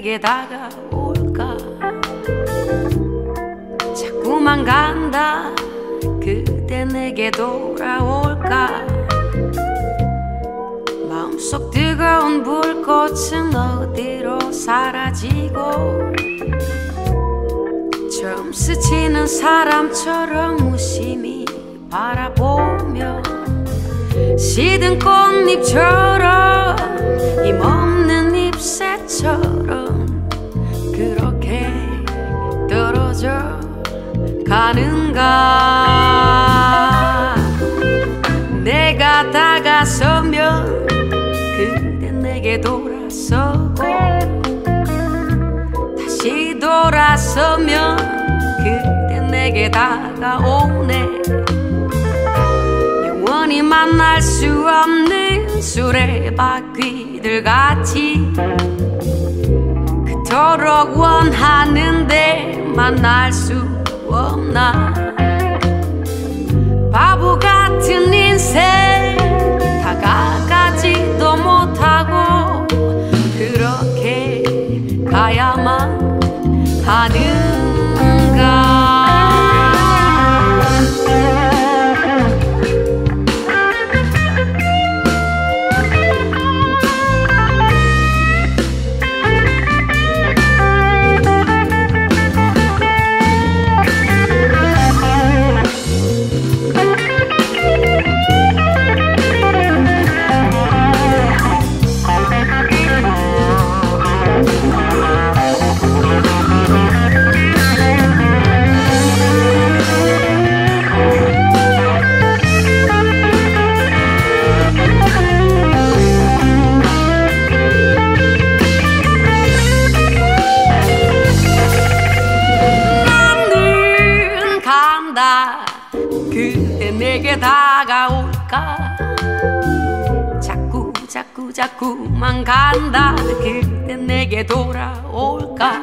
내게 다가올까. 자꾸만 간다 그대 내게 돌아올까. 마음속 뜨거운 불꽃은 어디로 사라지고 처음 스치는 사람처럼 무심히 바라보며 시든 꽃잎처럼 힘없는 잎새처럼 그렇게 떨어져 가는가. 내가 다가서면 그대 내게 돌아서고 다시 돌아서면 그대 내게 다가오네. 영원히 만날 수 없는 수레바퀴들 같이 그토록 원하는데 만날 수 없나. 바보 같은 인생 다가가지도 못하고 그렇게 가야만 하는가. 그대 내게 다가올까. 자꾸만 간다 그대 내게 돌아올까.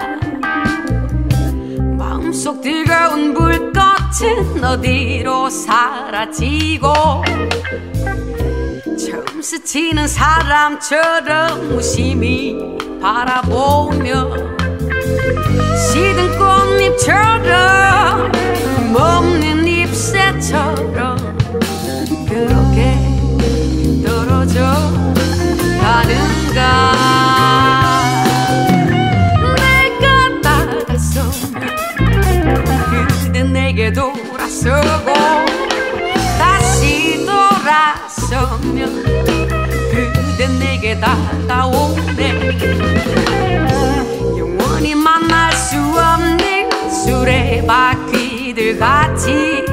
마음속 뜨거운 불꽃은 어디로 사라지고 처음 스치는 사람처럼 무심히 바라보며 시든 꽃잎처럼 없는 잎새처럼 그렇게 떨어져 가는가. 내가 다가서면 그대 내게 돌아서고 다시 돌아서면 그대 내게 다가오네. 영원히 만날 수 없는 수레바퀴들 같이